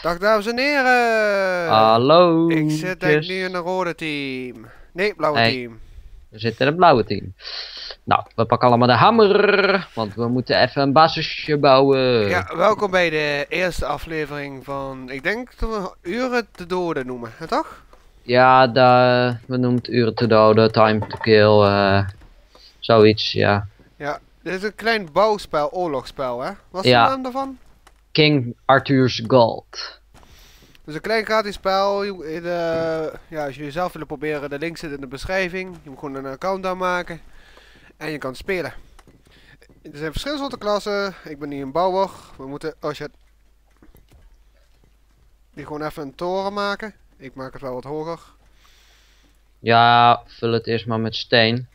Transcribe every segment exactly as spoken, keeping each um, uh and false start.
Dag dames en heren! Hallo. Ik zit denk ik nu in een rode team. Nee, blauwe Nee. team. We zitten in het blauwe team. Nou, we pakken allemaal de hamer. Want we moeten even een basisje bouwen. Ja, welkom bij de eerste aflevering van, ik denk dat we Uren te doden noemen, hè, toch? Ja, de, we noemen het uren te doden, time to kill, eh zoiets, ja. Ja, dit is een klein bouwspel, oorlogsspel, hè? Wat is Ja. de naam daarvan? King Arthur's Gold. Dus een klein gratis spel. Je, in de, ja, als jullie zelf willen proberen, de link zit in de beschrijving. Je moet gewoon een account aanmaken. En je kan spelen. Er zijn verschillende soorten klassen. Ik ben nu een bouwer. We moeten, als je die gewoon even een toren maken. Ik maak het wel wat hoger. Ja, vul het eerst maar met steen.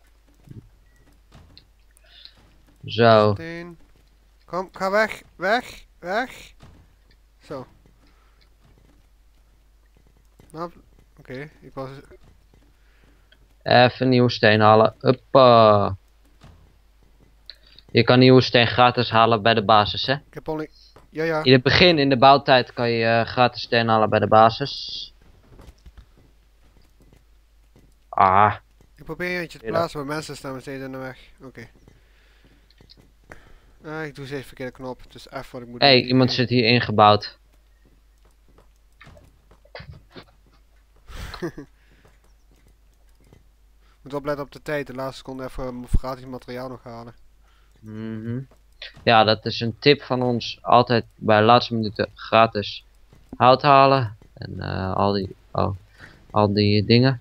Zo. Steen. Kom, ga weg, weg, weg. Zo. Nou, oké, ik was... Even nieuwe steen halen. Hoppa. Je kan nieuwe steen gratis halen bij de basis, hè? Ik heb al niet... Ja, ja. In het begin, in de bouwtijd, kan je uh, gratis steen halen bij de basis. Ah. Ik probeer eentje te Ja. plaatsen, maar mensen staan steeds in de weg. Oké. Ah, ik doe steeds verkeerde knop, dus F wat ik moet Hé, hey, doen. iemand zit hier ingebouwd. Moet wel opletten op de tijd, de laatste seconde even gratis materiaal nog halen. Mhm. Ja, dat is een tip van ons. Altijd bij de laatste minuten gratis hout halen. En uh, al die, oh, al die dingen.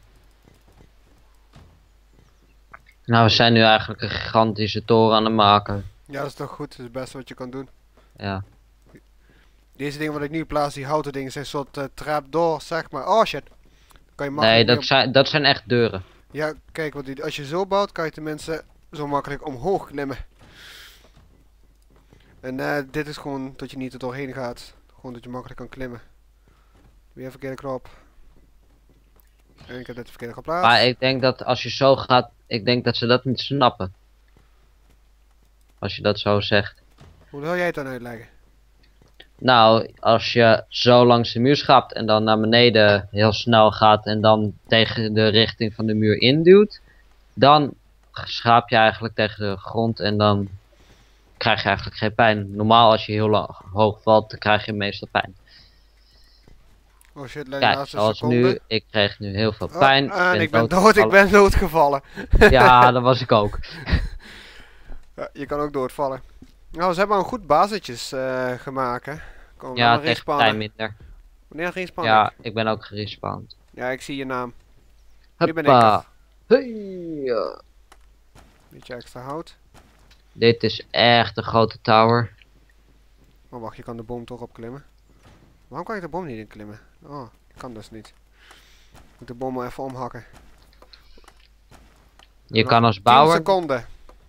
Nou, we zijn nu eigenlijk een gigantische toren aan het maken. Ja, dat is toch goed, dat is het beste wat je kan doen. Ja. Deze dingen wat ik nu plaats, die houten dingen, zijn een soort uh, trapdoors, zeg maar. Oh shit. Kan je makkelijk Nee, dat mee zijn, dat zijn echt deuren. om... Ja, kijk, want die, als je zo bouwt, kan je tenminste zo makkelijk omhoog klimmen. En uh, dit is gewoon dat je niet er doorheen gaat. Gewoon dat je makkelijk kan klimmen. Weer verkeerde knop. En ik heb dit verkeerde geplaatst. Maar ik denk dat als je zo gaat, ik denk dat ze dat niet snappen. Als je dat zo zegt. Hoe wil jij het dan uitleggen? Nou, als je zo langs de muur schapt en dan naar beneden heel snel gaat en dan tegen de richting van de muur induwt, dan schaap je eigenlijk tegen de grond en dan krijg je eigenlijk geen pijn. Normaal als je heel lang, hoog valt, dan krijg je meestal pijn. Oh shit, de Kijk, laatste zoals seconde. nu, ik kreeg nu heel veel Oh, pijn. en ik ben dood, ik doodgevallen. ben doodgevallen. Ja, dat was ik ook. Ja, je kan ook doodvallen. Nou, ze hebben al een goed basisjes uh, gemaakt, hè. Kom, Ja, dan tegen respawnen. pijn minder. Wanneer respawn Ja, ik? ik ben ook gerespawned. Ja, ik zie je naam. Nu ben ik Hoppa. er. Hey. Beetje extra hout. Dit is echt een grote tower. Oh, wacht, je kan de boom toch opklimmen. Waarom kan ik de boom niet inklimmen? Oh, ik kan dus niet. Ik moet de boom maar even omhakken. Je Nog kan als tien bouwer... seconden.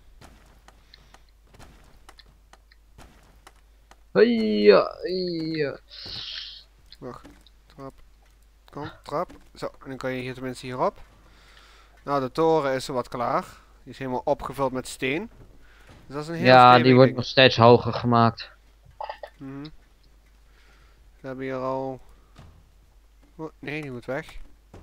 Heia, heia. Wacht, trap. Kom, trap. Zo, en dan kan je hier tenminste hierop. Nou, de toren is wat klaar. Die is helemaal opgevuld met steen. Dus dat is een heel Ja, stevig die wordt ding. nog steeds hoger gemaakt. Mhm. We hebben hier al... Oh, nee, die moet weg.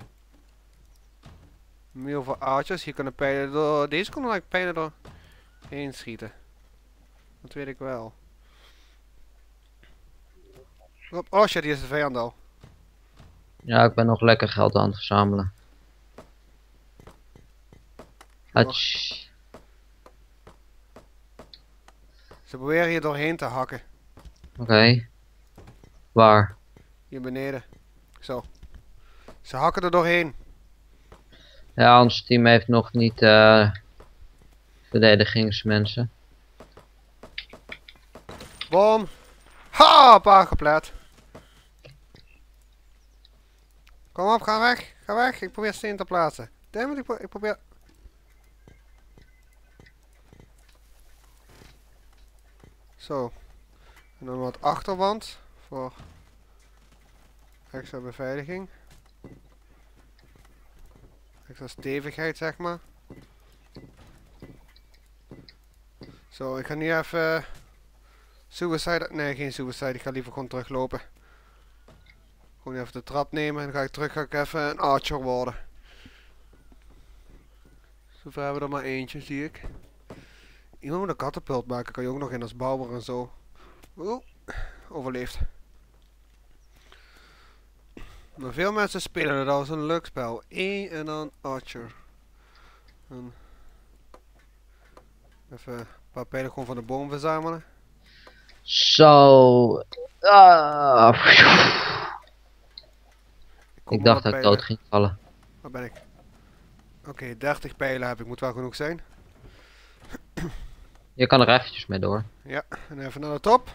Heel veel aardjes. Hier kunnen pijlen door... Deze kunnen eigenlijk pijlen door heen schieten. Dat weet ik wel. Hop. Oh shit, hier is de vijand al. Ja, ik ben nog lekker geld aan het verzamelen. Atsch. Ze proberen hier doorheen te hakken. Oké. Okay. Waar? Hier beneden. Zo. Ze hakken er doorheen. Ja, ons team heeft nog niet uh, verdedigingsmensen. Bom. Ha, op aangeplet. Kom op, ga weg. Ga weg. Ik probeer steen te plaatsen. Dammit, ik, pro ik probeer... Zo. En dan wat achterwand. Voor extra beveiliging. Extra stevigheid, zeg maar. Zo, ik ga nu even... Suicide... Nee, geen suicide. Ik ga liever gewoon teruglopen. Gewoon even de trap nemen en dan ga ik terug ga ik even een archer worden. Zover hebben we er maar eentje, zie ik. Iemand moet een katapult maken, kan je ook nog in als bouwer en zo. Oeh, overleefd. Maar veel mensen spelen het als een leuk spel. Eén en dan archer. En even een paar pijlen gewoon van de boom verzamelen. Zo. Ah. Kom Ik dacht maar dat ik pijlen. dood ging vallen. Waar ben ik? Oké, okay, dertig pijlen heb ik, moet wel genoeg zijn. Je kan er eventjes mee door. Ja, en even naar de top.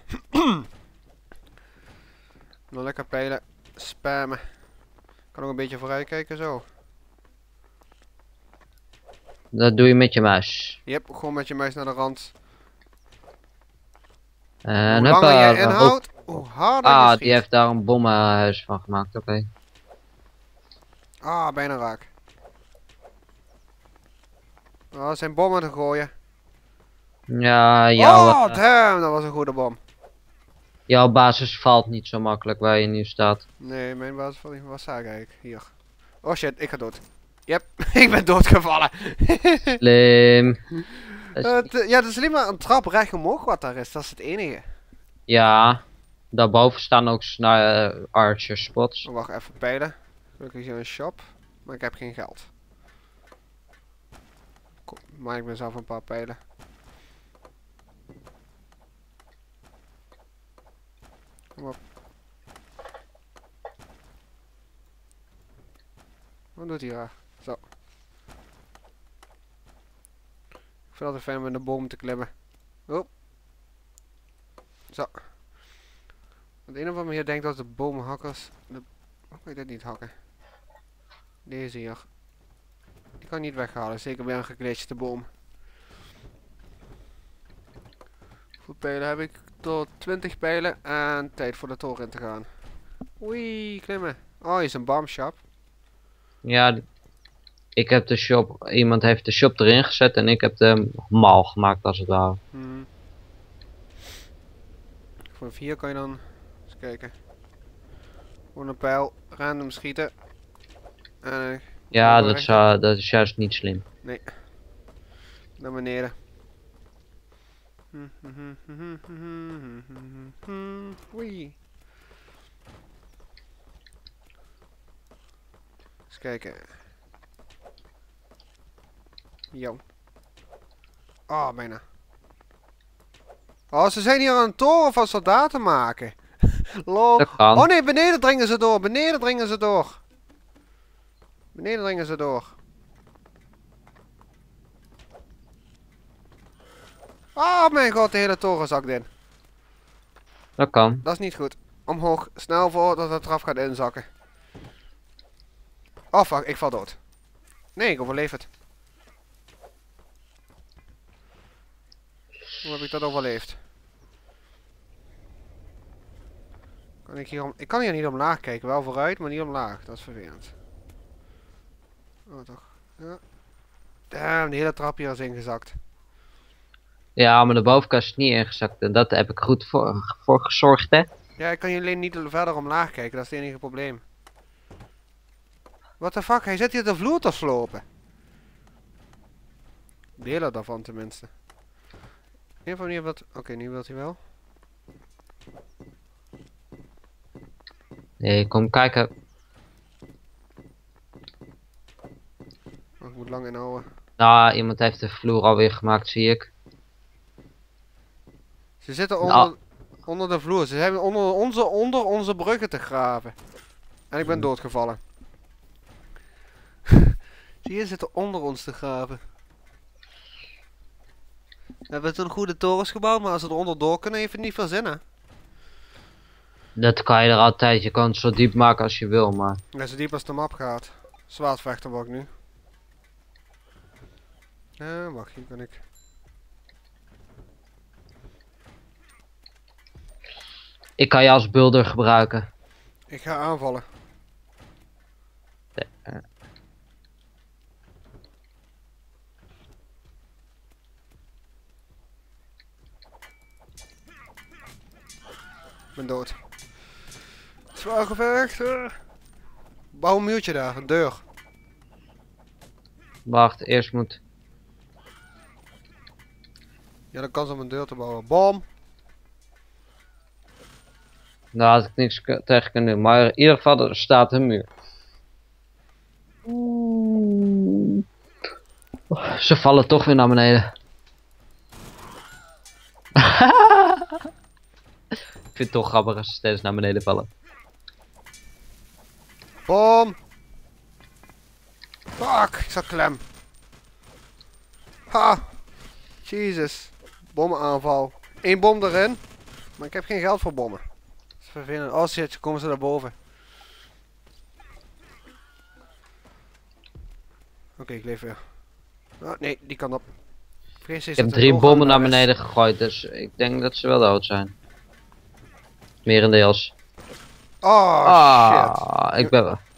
Dan lekker pijlen spammen. Kan ook een beetje vooruit kijken zo. Dat doe je met je muis. Yep, gewoon met je muis naar de rand. En Hoe langer hoppa, je inhoudt, hoe harder je Ah, schiet. die heeft daar een bommenhuis van gemaakt, oké. Okay. Ah, bijna raak. Oh, zijn bommen te gooien. Ja, jouw, Oh, uh, damn, dat was een goede bom. jouw basis valt niet zo makkelijk waar je nu staat. Nee, mijn basis was was daar eigenlijk. Hier. Oh shit, ik ga dood. Yep, ik ben doodgevallen. Slim. Dat is- Uh, t- ja, er is alleen maar een trap recht omhoog wat daar is. Dat is het enige. Ja, daarboven staan ook sna- uh, archer spots. Oh, wacht, even peilen. Gelukkig is hier een shop. Maar ik heb geen geld. Kom, maak ik mezelf een paar pijlen. Kom op. Wat doet hij daar? Zo. Ik vind het altijd fijn om in de boom te klimmen. Oh. Zo. Op de een of andere manier denkt dat de boomhakkers... De... Hoe kan je dit niet hakken? Deze hier. Die kan ik niet weghalen. Zeker bij een geglitchte boom. Hoeveel pijlen heb ik? Tot twintig pijlen. En tijd voor de toren in te gaan. Oei, klimmen. Oh, hier is een bombshop. Ja, d- ik heb de shop, iemand heeft de shop erin gezet en ik heb de mal gemaakt als het ware. Hmm. Vanaf hier kan je dan... Eens kijken. Gewoon een pijl. Random schieten. En eh, Ja, maar dat, recht zou, dat is juist niet slim. naar beneden. Oei. Eens kijken. Yo. Oh, bijna. Oh, ze zijn hier aan een toren van soldaten maken. Lol. Dat kan. Oh nee, beneden dringen ze door. Beneden dringen ze door. Beneden dringen ze door. Oh mijn god, de hele toren zakt in. Dat kan. Dat is niet goed. Omhoog. Snel voordat de trap gaat inzakken. Oh fuck, ik val dood. Nee, ik overleef het. Hoe heb ik dat overleefd? Kan ik hier om... Ik kan hier niet omlaag kijken. Wel vooruit, maar niet omlaag. Dat is vervelend. Oh toch. Ja. Damn, de hele trap hier is ingezakt. Ja, maar de bovenkant is niet ingezakt en dat heb ik goed voor, voor gezorgd, hè. Ja, ik kan hier alleen niet verder omlaag kijken. Dat is het enige probleem. What the fuck? Hij zit hier de vloer te slopen. Delen daarvan tenminste. Een of andere wat... Oké, nu wilt hij wel. Nee, kom kijken. Oh, ik moet lang inhouden. Nou, iemand heeft de vloer alweer gemaakt, zie ik. Ze zitten onder, Nou. onder de vloer. Ze zijn onder onze, onder onze bruggen te graven. En ik ben Hmm. doodgevallen. Zie je, ze zitten onder ons te graven. We hebben toen goede torens gebouwd, maar als ze eronder door kunnen, heeft het niet veel zin, hè? Dat kan je er altijd, je kan het zo diep maken als je wil, maar... Ja, zo diep als de map gaat. Zwaardvechter word ik nu. Ja, wacht, hier kan ik. Ik kan je als builder gebruiken. Ik ga aanvallen. Eh, Ik ben dood. Het Zwaar gevecht. Uh. Bouw een muurtje daar, een deur. Wacht, eerst moet... Ja, dan kan ze om een deur te bouwen. Bom! Daar had ik niks tegen kunnen doen, maar in ieder geval er staat een muur. Oeh. Ze vallen toch weer naar beneden. Ik vind het toch grappig als ze steeds naar beneden vallen. Bom! Fuck, ik zat klem. Ha! Jezus. Bommenaanval. Eén bom erin. Maar ik heb geen geld voor bommen. Dat is vervelend. Oh shit, komen ze naar boven. Oké, okay, ik leef weer. Oh, nee, die kan op. Vrees ik heb drie bommen naar beneden gegooid, dus ik denk dat ze wel dood zijn. Merendeels. Oh ah, shit. Ik ben wel.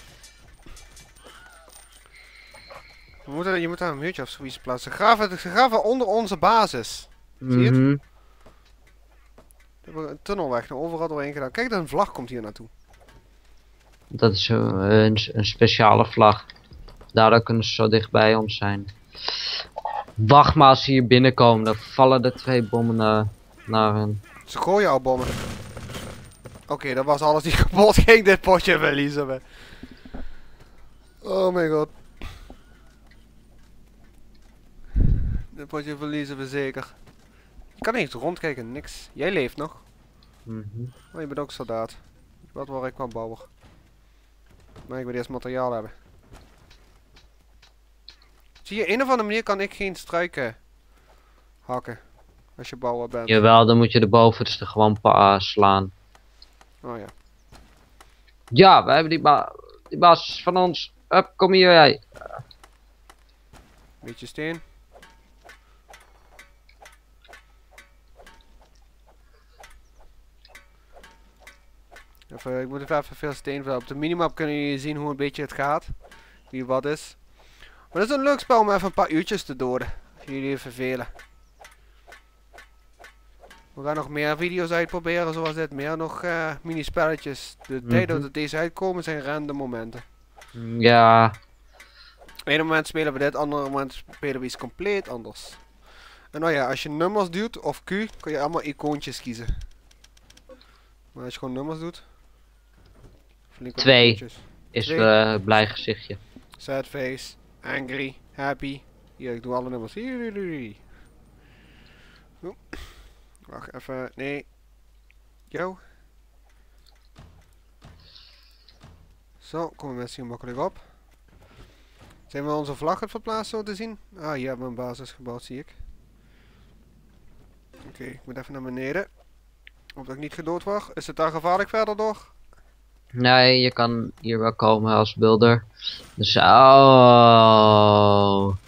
We moeten, je moet daar een muurtje of zoiets plaatsen. Ze graven, ze graven onder onze basis. Mm-hmm. Zie je het? We hebben een tunnelweg naar overal doorheen gedaan. Kijk, een vlag komt hier naartoe. Dat is een, een, een speciale vlag. Daardoor kunnen ze zo dicht bij ons zijn. Wacht maar als ze hier binnenkomen. Dan vallen de twee bommen naar, naar hun. Ze gooien al bommen. Oké, okay, dat was alles die kapot ging. Dit potje verliezen we. Oh mijn god. Dit potje verliezen we zeker. Ik kan niet rondkijken, niks. Jij leeft nog. Mm-hmm. Oh, je bent ook soldaat. Wat waar ik kwam bouwen. Maar ik wil eerst materiaal hebben. Zie je, een of andere manier kan ik geen struiken hakken. Als je bouwer bent. Jawel, dan moet je de bovenste gewoon pa slaan. Oh ja. Ja, we hebben die, ba die baas van ons. Up, kom hier jij. Beetje steen. Even, ik moet even, even veel steen vullen. Op de minimap kunnen jullie zien hoe een beetje het gaat. Wie wat is. Maar het is een leuk spel om even een paar uurtjes te doden. Als jullie je vervelen. We gaan nog meer video's uitproberen zoals dit. Meer nog uh, mini-spelletjes. De mm-hmm. tijd dat deze uitkomen zijn random momenten. Ja. Eén moment spelen we dit, andere moment spelen we iets compleet anders. En nou ja, als je nummers duwt of Q, kun je allemaal icoontjes kiezen. Maar als je gewoon nummers doet... Twee is uh, blij gezichtje. Sad face, angry, happy. Hier, ik doe alle nummers. Hier. Wacht even, nee. Yo. Zo, komen mensen hier makkelijk op. Zijn we onze vlag het verplaatst zo te zien? Ah, hier hebben we een basis gebouwd, zie ik. Oké, okay, ik moet even naar beneden. Hoop dat ik niet gedood word. Is het daar gevaarlijk verder door? Nee, je kan hier wel komen als builder. Dus, oh.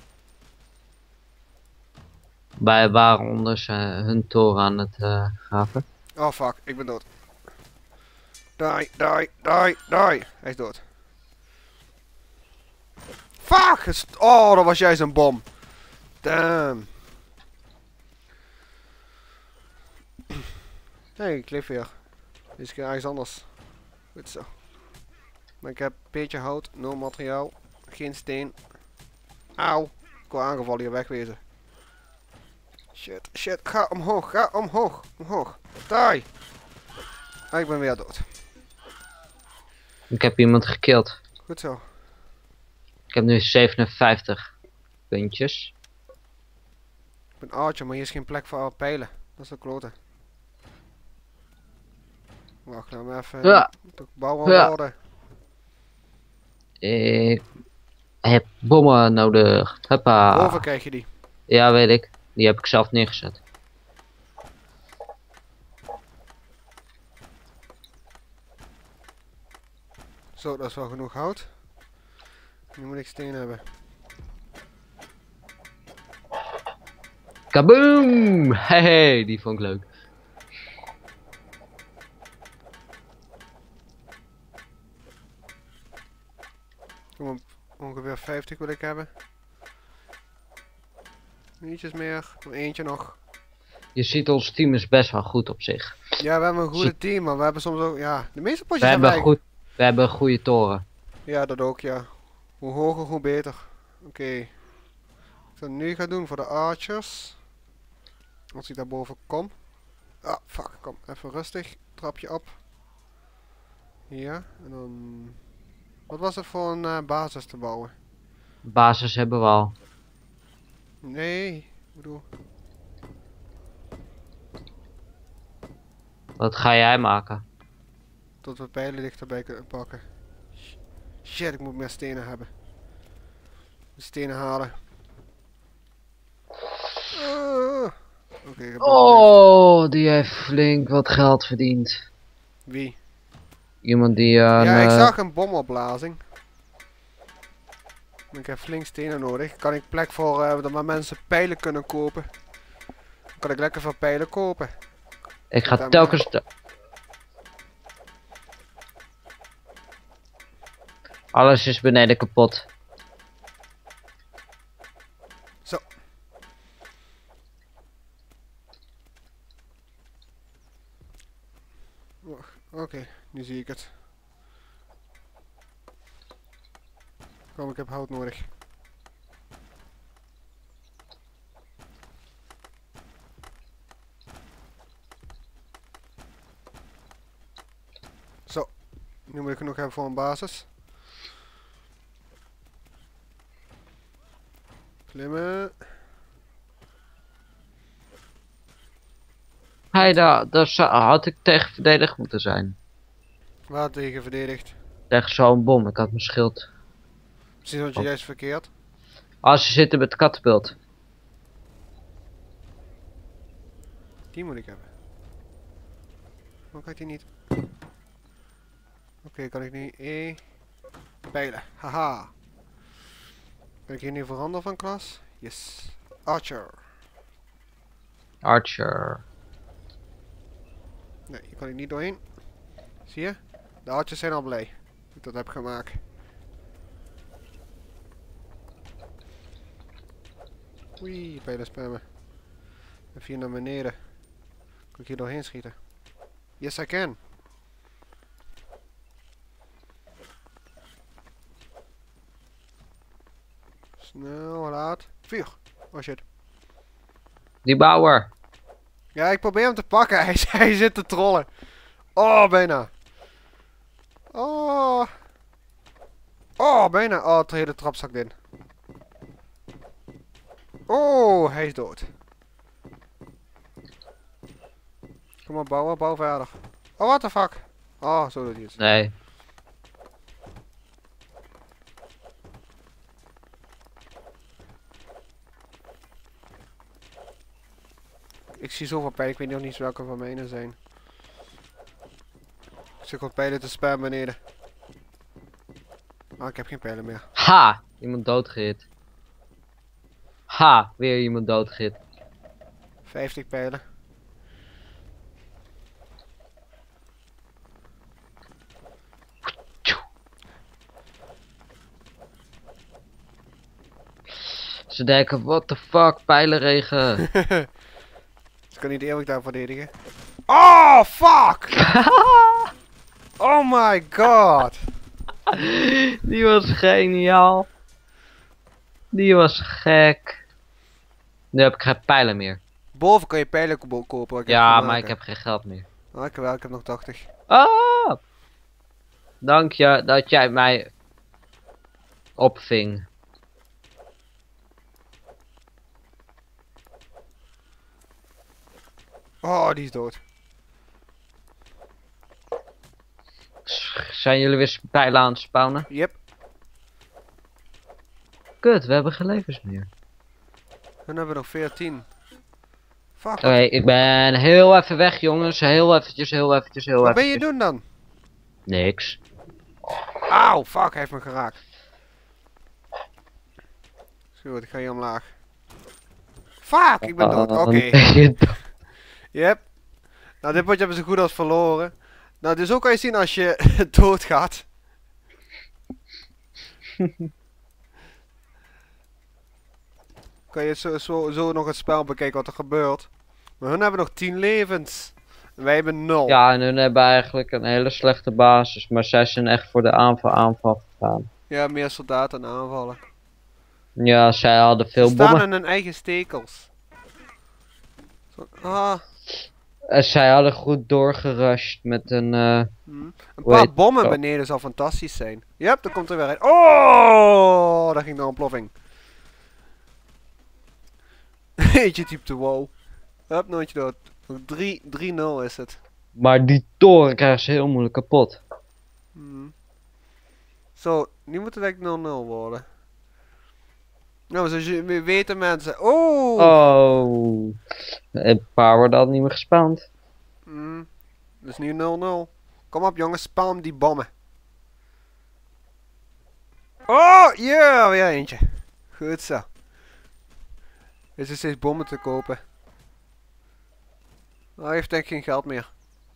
Wij waren onder hun toren aan het uh, graven. Oh fuck, ik ben dood. Die, die, die, die. Hij is dood. Fuck! Oh, dat was juist een bom. Damn. Nee, ik leef weer. Deze keer ergens anders. Goed zo. Maar ik heb een beetje hout, nul materiaal, geen steen. Auw. Ik word aangevallen, hier wegwezen. Shit, shit, ga omhoog, ga omhoog, omhoog. Die. Ah, ik ben weer dood. Ik heb iemand gekild. Goed zo. Ik heb nu zevenenvijftig puntjes. Ik ben archer, maar hier is geen plek voor pijlen. Dat is de klote. Wacht, laat me even ja. bouwen ja. worden. Ik heb bommen nodig. Hoppa. Boven krijg je die. Ja, weet ik. Die heb ik zelf neergezet. Zo, dat is wel genoeg hout. Nu moet ik steen hebben. Kaboom! Hey, die vond ik leuk. Ongeveer vijftig wil ik hebben. Nietjes meer, nog eentje nog. Je ziet ons team is best wel goed op zich. Ja, we hebben een goede team, maar we hebben soms ook, ja, de meeste potjes We hebben, hebben goed, we hebben een goede toren. Ja, dat ook, ja. Hoe hoger, hoe beter. Oké. Okay. Wat ik nu ga doen voor de archers. Als ik daar boven kom. Ah, fuck. Kom, even rustig. Trapje op. Ja, en dan... Wat was het voor een uh, basis te bouwen? Basis hebben we al. Nee, ik bedoel... Wat ga jij maken? Tot we pijlen dichterbij kunnen pakken. Shit, ik moet meer stenen hebben. De stenen halen. Uh, Oké, okay, oh, die heeft flink wat geld verdiend. Wie? Iemand die... Uh, ja, een, ik uh... zag een bomopblazing. Ik heb flink stenen nodig. Kan ik plek voor uh, dat maar mensen pijlen kunnen kopen? Kan ik lekker veel pijlen kopen? Ik ga telkens... Te... Alles is beneden kapot. Zo. Oké, okay, nu zie ik het. Kom, ik heb hout nodig. Zo, nu moet ik genoeg hebben voor een basis. Klimmen. Hey, daar, daar zou, had ik tegen verdedigd moeten zijn. Waar tegen verdedigd? Tegen zo'n bom, ik had mijn schild. Precies wat je juist verkeerd. Als ze zitten met de kattenbeeld. Die moet ik hebben. Hoe kan ik die niet? Oké, okay, kan ik niet E pijlen. Haha. Kan ik hier nu veranderen van klas? Yes. Archer. Archer. Nee, hier kan ik niet doorheen. Zie je? De archers zijn al blij dat ik dat heb gemaakt. Oei, pijlen spammen. Even hier naar beneden. Kan ik hier doorheen schieten? Yes, I can. Snel, laat. Vuur. Oh shit. Die bouwer. Ja, ik probeer hem te pakken. Hij, hij zit te trollen. Oh, bijna. Oh. Oh, bijna. Oh, het hele trap zakt in. Oh, hij is dood. Kom maar bouwen, bouw verder. Oh, what the fuck. Oh, zo doet hij het. Nee. Ik zie zoveel pijlen, ik weet nog niet welke van mijne zijn. Ik zit wat pijlen te spammen beneden. Ah, ik heb geen pijlen meer. Ha! Iemand doodgehit. Ha! Weer iemand doodgehit. vijftig pijlen. Ze denken, what the fuck, pijlenregen. Ze kan niet eeuwig daar verdedigen. Oh, fuck! Oh my god! Die was geniaal. Die was gek. Nu heb ik geen pijlen meer. Boven kan je pijlen ko kopen. wat Ik Ja, heb maar ik heb geen geld meer. Oh, ik, wel, ik heb nog tachtig. Ah! Dank je dat jij mij opving. Oh, die is dood. Zijn jullie weer pijlen aan het spawnen? Yep. Kut, we hebben geen levens meer. Dan hebben we nog veertien. Fuck. Oké, okay, ik ben heel even weg, jongens. Heel eventjes, heel eventjes, heel Wat eventjes. ben je doen dan? Niks. Auw, fuck, hij heeft me geraakt. Zo, ik ga hier omlaag. Fuck, ik ben dood. Oké. Okay. Yep. Nou, dit potje hebben ze goed als verloren. Nou, dus ook kan je zien als je doodgaat. Kan je zo, zo, zo nog het spel bekijken wat er gebeurt. Maar hun hebben nog tien levens. Wij hebben nul. Ja, en hun hebben eigenlijk een hele slechte basis, maar zij zijn echt voor de aanval aanval gegaan. Ja, meer soldaten aanvallen. Ja, zij hadden Ze veel staan bommen. in hun eigen stekels. Zo, ah, En zij hadden goed doorgerushed met een... eh, hm. Een Hoe paar heet- bommen oh. beneden zou fantastisch zijn. Yep, daar komt er weer uit. Oh, daar ging de ontploffing. Eentje typte wow. Hup, nooitje dood. drie nul is het. Maar die toren krijgen ze heel moeilijk kapot. Hm. Zo, nu moet het eigenlijk nul nul worden. Nou, zoals jullie weten mensen. Oh! Oh. Een paar worden al niet meer gespaand. Hm. Dus nu nul nul. Kom op jongens, spam die bommen. Oh, ja, yeah, weer eentje. Goed zo. Is er steeds bommen te kopen? Nou, hij heeft denk ik geen geld meer.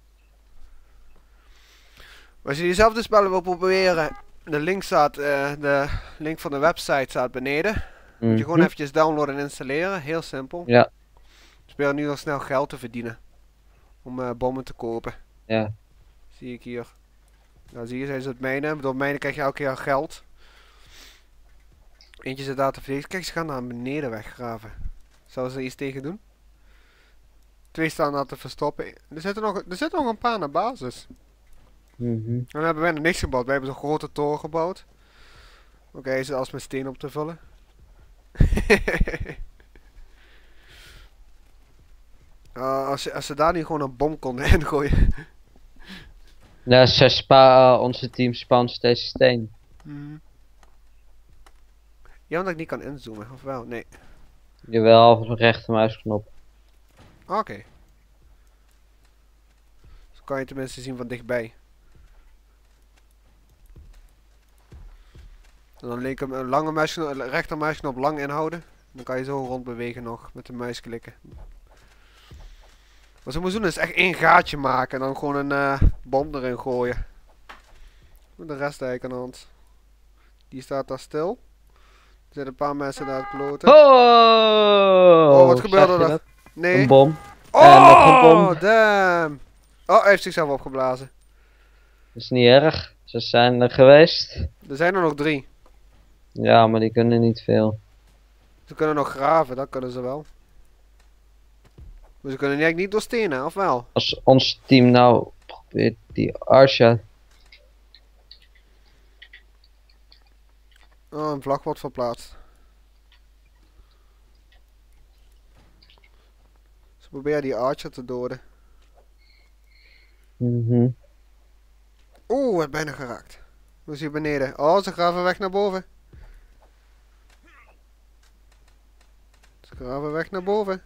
Maar als je diezelfde spellen wil proberen, de link staat, eh, de link van de website staat beneden. Moet je gewoon Mhm. eventjes downloaden en installeren, heel simpel. Ja. Speel nu al snel geld te verdienen. Om eh, bommen te kopen. Ja. Zie ik hier. Nou zie je, zijn ze het mijnen. Door mijnen krijg je elke keer geld. Eentje zit daar te verdedigen. Kijk, ze gaan naar beneden weggraven. Zouden ze er iets tegen doen? Twee staan daar te verstoppen. Er zitten nog, er zitten nog een paar naar basis. Mhm. En dan hebben wij nog niks gebouwd. Wij hebben zo'n grote toren gebouwd. Oké, hij zit alles met steen op te vullen. Uh, als, ze, als ze daar nu gewoon een bom konden ingooien. Ja, zij spa, uh, onze team spant steeds steen. Hmm. Ja, omdat ik niet kan inzoomen, of wel? Nee. Jawel, een rechtermuisknop. Oké. Okay. Zo kan je tenminste zien van dichtbij. En dan linker, een lange muisknop, rechtermuisknop lang inhouden. Dan kan je zo rond bewegen nog met de muis klikken. Wat ze moeten doen is echt één gaatje maken en dan gewoon een uh, bom erin gooien. Met de rest eigenlijk aan de hand. Die staat daar stil. Er zitten een paar mensen daar te kloten. Oh, Oh, wat gebeurde zag je er? dat? Nee. Een bom. Oh, En nog een bom. damn. Oh, hij heeft zichzelf opgeblazen. Dat is niet erg. Ze zijn er geweest. Er zijn er nog drie. Ja, maar die kunnen niet veel. Ze kunnen nog graven, dat kunnen ze wel. Maar ze kunnen eigenlijk niet door stenen, of wel? Als ons team nou probeert die Arsha. Oh, een vlag wordt verplaatst. Ze proberen die archer te doden. Mhm. Oeh, werd bijna geraakt. Hoe is hier beneden? Oh, ze graven weg naar boven. Ze graven weg naar boven.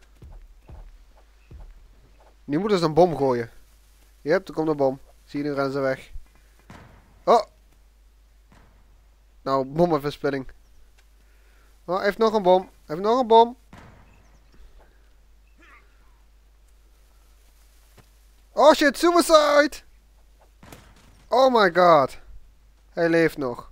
Nu moeten ze een bom gooien. Yep, er komt een bom. Zie je, nu rennen ze weg. Oh! Nou, bommenverspilling. Oh, hij heeft nog een bom. Hij heeft nog een bom. Oh shit, suicide! Oh my god. Hij leeft nog.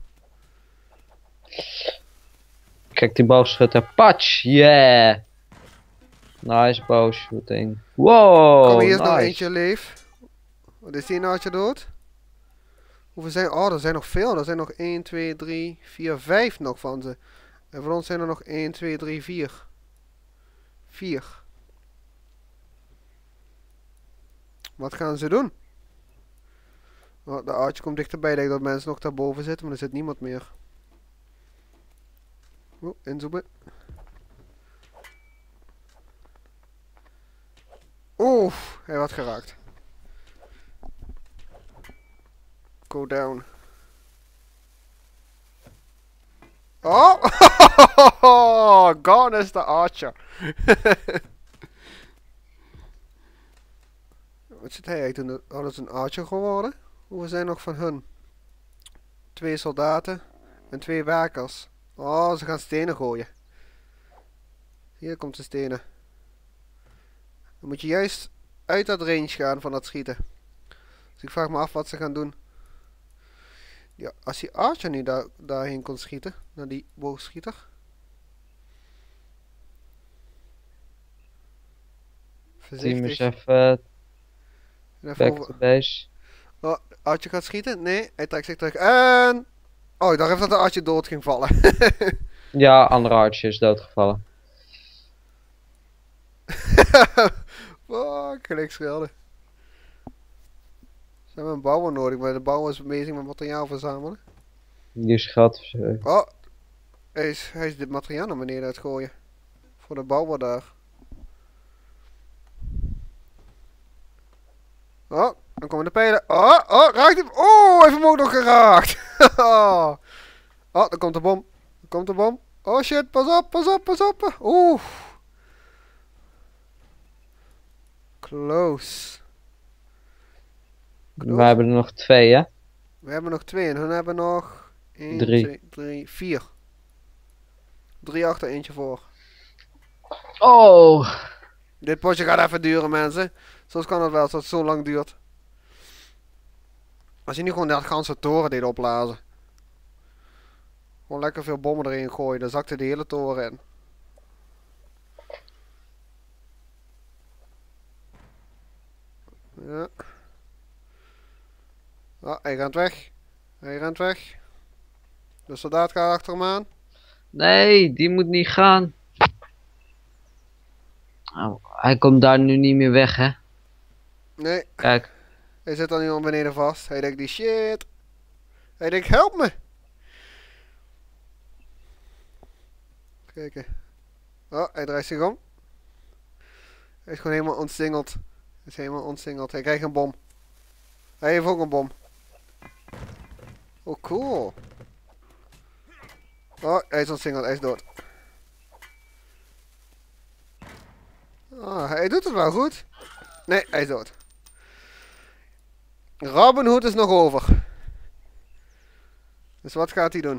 Kijk die boogschutter. Patch! Yeah! Nice bowshooting. Wow! Kom, hier is nice. nog eentje leef. Wat is die nou je dood? Hoeveel zijn... Oh, er zijn nog veel. Er zijn nog één, twee, drie, vier, vijf nog van ze. En van ons zijn er nog één, twee, drie, vier. vier. Wat gaan ze doen? Oh, de artje komt dichterbij. Ik denk dat mensen nog daarboven zitten, maar er zit niemand meer. Oeh, inzoomen. Oeh, hij werd geraakt. Go down. Oh! Gone is the archer. Wat zit hij eigenlijk doen? Oh, dat is een archer geworden. Hoeveel zijn nog van hun? Twee soldaten en twee wakers. Oh, ze gaan stenen gooien. Hier komt de stenen. Dan moet je juist uit dat range gaan van dat schieten. Dus ik vraag me af wat ze gaan doen. Ja, als die archer nu daar, daarheen kon schieten, naar die boogschieter. Team is Voorzichtig. even Even Back over- to base. Oh, Artje gaat schieten? Nee, hij trekt zich terug. En... Oh, ik dacht even dat de Artje dood ging vallen. Ja, andere archer is doodgevallen. Fuck, gelijk schelden. Ze hebben een bouwer nodig, maar de bouwer is bezig met materiaal verzamelen. Die schat. eh, Oh, hij is, hij is dit materiaal naar beneden aan het gooien. Voor de bouwer daar. Oh, dan komen de pijlen. Oh, oh, raakt hem. Oh, hij heeft hem ook nog geraakt. Oh, daar komt de bom. Er komt de bom. Oh shit, pas op, pas op, pas op. Oeh. Close. We hebben er nog twee, hè? We hebben nog twee en hun hebben nog... één, Drie. twee, drie, vier. Drie achter, eentje voor. Oh! Dit potje gaat even duren, mensen. Soms kan het wel, als het zo lang duurt. Als je nu gewoon dat ganse toren deed opblazen. Gewoon lekker veel bommen erin gooien, dan zakte de hele toren in. Ja. Ah, hij rent weg. Hij rent weg. De soldaat gaat achter hem aan. Nee, die moet niet gaan. Oh, hij komt daar nu niet meer weg, hè? Nee, Kijk. hij zit dan nu al beneden vast. Hij denkt die shit. Hij denkt help me. Kijken. Oh, hij draait zich om. Hij is gewoon helemaal ontsingeld. Hij is helemaal ontsingeld. Hij krijgt een bom. Hij heeft ook een bom. Oh, cool. Oh, hij is ontsingeld. Hij is dood. Oh, hij doet het wel goed. Nee, hij is dood. Robin Hood is nog over. Dus wat gaat hij doen?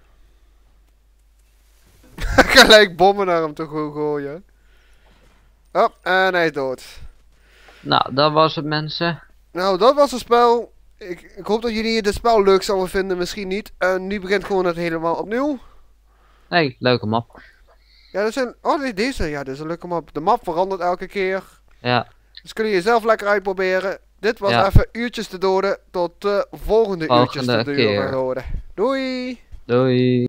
Gelijk bommen naar hem te go- gooien. Oh, en hij is dood. Nou, dat was het, mensen. Nou, dat was het spel. Ik, ik hoop dat jullie het spel leuk zouden vinden, misschien niet. En nu begint gewoon het helemaal opnieuw. Hey, leuke map. Ja, dat zijn... Oh, nee, deze. Ja, dit is een leuke map. De map verandert elke keer. Ja, Dus kun je zelf lekker uitproberen. Dit was Ja. even uurtjes te doden. Tot de volgende, uurtjes Volgende te duren keer. houden. Doei! doei.